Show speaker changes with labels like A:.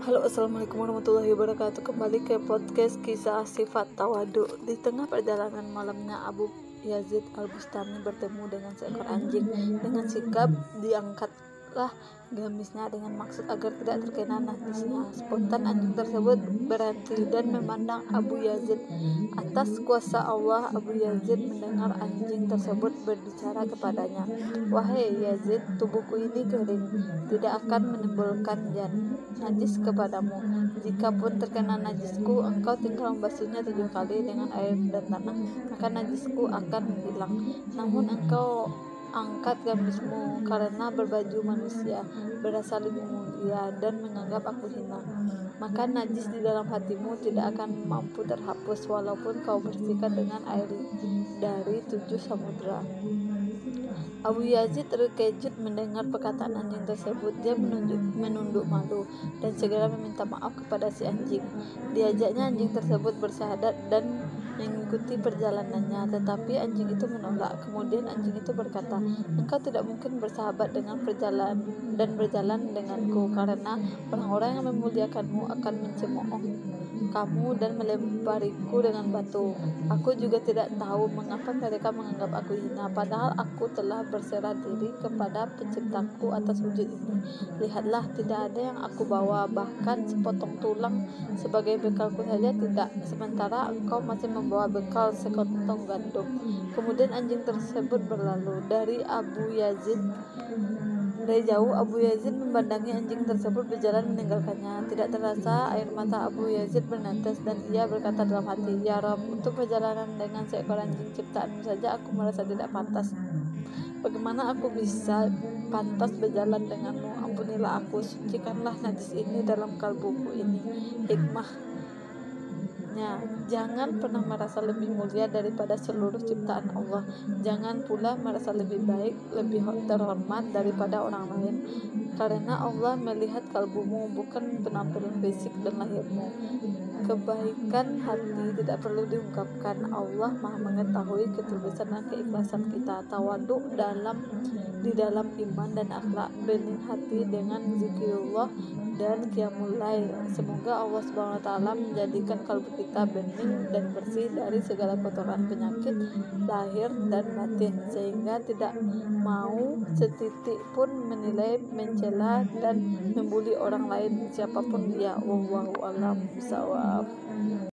A: Halo, assalamualaikum warahmatullahi wabarakatuh. Kembali ke podcast kisah sifat tawadu. Di tengah perjalanan malamnya, Abu Yazid Al-Bustami bertemu dengan seekor anjing. Dengan sikap diangkatlah gamisnya dengan maksud agar tidak terkena najisnya. Spontan anjing tersebut berhenti dan memandang Abu Yazid. Atas kuasa Allah, Abu Yazid mendengar anjing tersebut berbicara kepadanya. "Wahai Yazid, tubuhku ini kering, tidak akan menimbulkan najis kepadamu. Jikapun terkena najisku, engkau tinggal membasuhnya 7 kali dengan air dan tanah, maka najisku akan hilang. Namun engkau angkat gamismu karena berbaju manusia, berasa lebih mulia dan menganggap aku hina. Maka najis di dalam hatimu tidak akan mampu terhapus walaupun kau bersihkan dengan air dari 7 samudra." Abu Yazid terkejut mendengar perkataan anjing tersebut. Dia menunduk malu dan segera meminta maaf kepada si anjing. Diajaknya anjing tersebut bersyahadat dan mengikuti perjalanannya, tetapi anjing itu menolak. Kemudian anjing itu berkata, "Engkau tidak mungkin bersahabat dengan berjalan denganku, karena orang-orang yang memuliakanmu akan mencemooh kamu dan melempariku dengan batu. Aku juga tidak tahu mengapa mereka menganggap aku hina, padahal aku telah berserah diri kepada penciptaku atas wujud ini. Lihatlah, tidak ada yang aku bawa, bahkan sepotong tulang sebagai bekalku saja tidak, sementara engkau masih membawa bekal sekantong gandum." Kemudian anjing tersebut berlalu. Dari jauh, Abu Yazid memandangi anjing tersebut berjalan meninggalkannya. Tidak terasa air mata Abu Yazid menetes dan ia berkata dalam hati, "Ya Rabb, untuk perjalanan dengan seekor anjing ciptaanmu saja aku merasa tidak pantas. Bagaimana aku bisa pantas berjalan denganmu? Ampunilah aku, sucikanlah najis ini dalam kalbuku ini." Hikmahnya, jangan pernah merasa lebih mulia daripada seluruh ciptaan Allah. Jangan pula merasa lebih baik, lebih terhormat daripada orang lain, karena Allah melihat kalbumu, bukan penampilan fisik dan lahirmu. Kebaikan hati tidak perlu diungkapkan. Allah Maha mengetahui ketulusan dan keikhlasan kita. Tawaduk di dalam iman dan akhlak, bening hati dengan zikrullah dan qiyamul lail. Semoga Allah SWT menjadikan kalbu kita bening dan bersih dari segala kotoran penyakit lahir dan batin, sehingga tidak mau setitik pun menilai, mencela dan membuli orang lain siapapun dia. Wallahu a'lam bishawab.